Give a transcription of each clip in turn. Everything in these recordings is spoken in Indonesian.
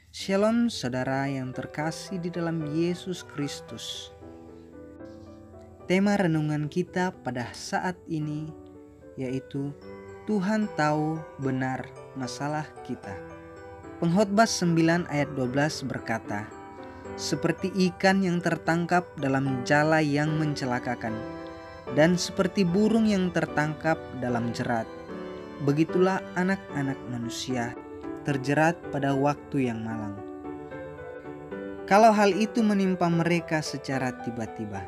Shalom saudara yang terkasih di dalam Yesus Kristus. Tema renungan kita pada saat ini yaitu Tuhan tahu benar masalah kita. Pengkhotbah 9 ayat 12 berkata, seperti ikan yang tertangkap dalam jala yang mencelakakan, dan seperti burung yang tertangkap dalam jerat, begitulah anak-anak manusia terjerat pada waktu yang malang. Kalau hal itu menimpa mereka secara tiba-tiba,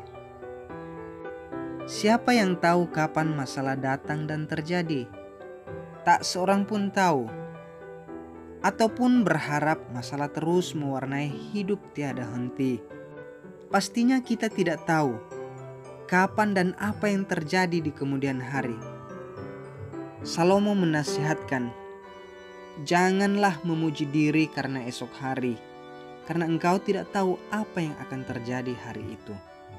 siapa yang tahu kapan masalah datang dan terjadi? Tak seorang pun tahu, ataupun berharap masalah terus mewarnai hidup tiada henti. Pastinya kita tidak tahu kapan dan apa yang terjadi di kemudian hari. Salomo menasihatkan, janganlah memuji diri karena esok hari, karena engkau tidak tahu apa yang akan terjadi hari itu.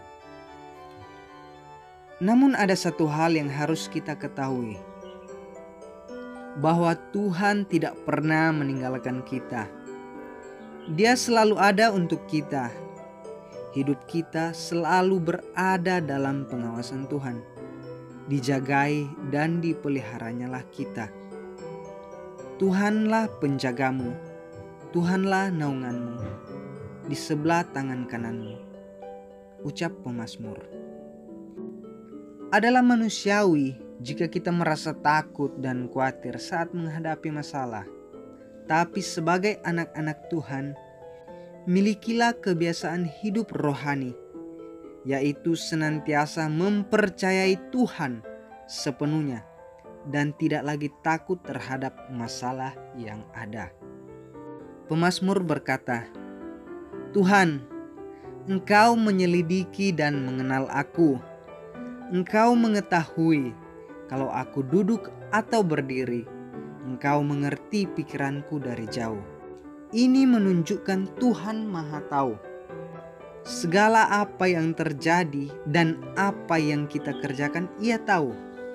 Namun ada satu hal yang harus kita ketahui, bahwa Tuhan tidak pernah meninggalkan kita. Dia selalu ada untuk kita. Hidup kita selalu berada dalam pengawasan Tuhan. Dijagai dan dipeliharanyalah kita. Tuhanlah penjagamu, Tuhanlah naunganmu, di sebelah tangan kananmu. Ucap pemazmur. Adalah manusiawi jika kita merasa takut dan khawatir saat menghadapi masalah. Tapi sebagai anak-anak Tuhan, milikilah kebiasaan hidup rohani, yaitu senantiasa mempercayai Tuhan sepenuhnya dan tidak lagi takut terhadap masalah yang ada. Pemazmur berkata, Tuhan, Engkau menyelidiki dan mengenal aku. Engkau mengetahui kalau aku duduk atau berdiri. Engkau mengerti pikiranku dari jauh. Ini menunjukkan Tuhan Maha Tahu segala apa yang terjadi dan apa yang kita kerjakan. Ia tahu.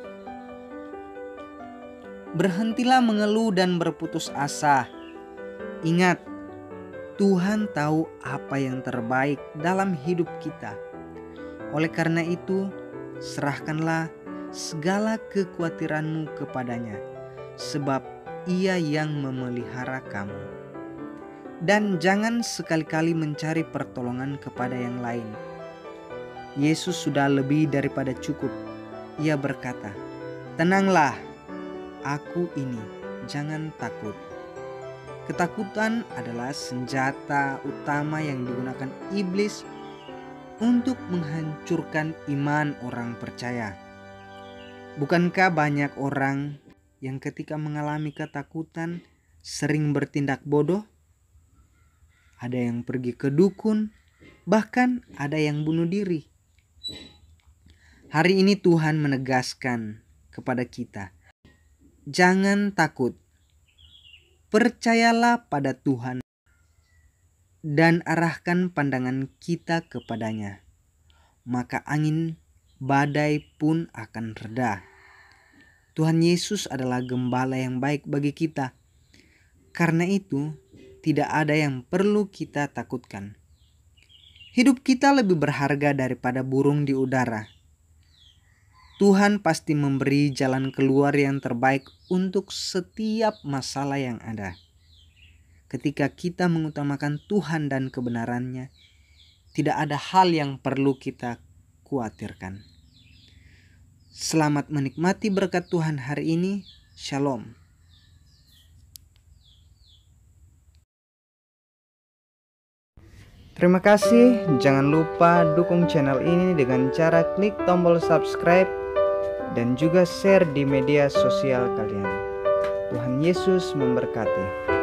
Berhentilah mengeluh dan berputus asa. Ingat, Tuhan tahu apa yang terbaik dalam hidup kita. Oleh karena itu, serahkanlah segala kekhawatiranmu kepadanya, sebab Ia yang memelihara kamu. Dan jangan sekali-kali mencari pertolongan kepada yang lain. Yesus sudah lebih daripada cukup. Ia berkata, tenanglah, aku ini, jangan takut. Ketakutan adalah senjata utama yang digunakan iblis untuk menghancurkan iman orang percaya. Bukankah banyak orang yang ketika mengalami ketakutan sering bertindak bodoh? Ada yang pergi ke dukun, bahkan ada yang bunuh diri. Hari ini Tuhan menegaskan kepada kita, jangan takut, percayalah pada Tuhan dan arahkan pandangan kita kepadanya. Maka angin badai pun akan reda. Tuhan Yesus adalah gembala yang baik bagi kita. Karena itu, tidak ada yang perlu kita takutkan. Hidup kita lebih berharga daripada burung di udara. Tuhan pasti memberi jalan keluar yang terbaik untuk setiap masalah yang ada. Ketika kita mengutamakan Tuhan dan kebenarannya, tidak ada hal yang perlu kita khawatirkan. Selamat menikmati berkat Tuhan hari ini. Shalom. Terima kasih, jangan lupa dukung channel ini dengan cara klik tombol subscribe dan juga share di media sosial kalian. Tuhan Yesus memberkati.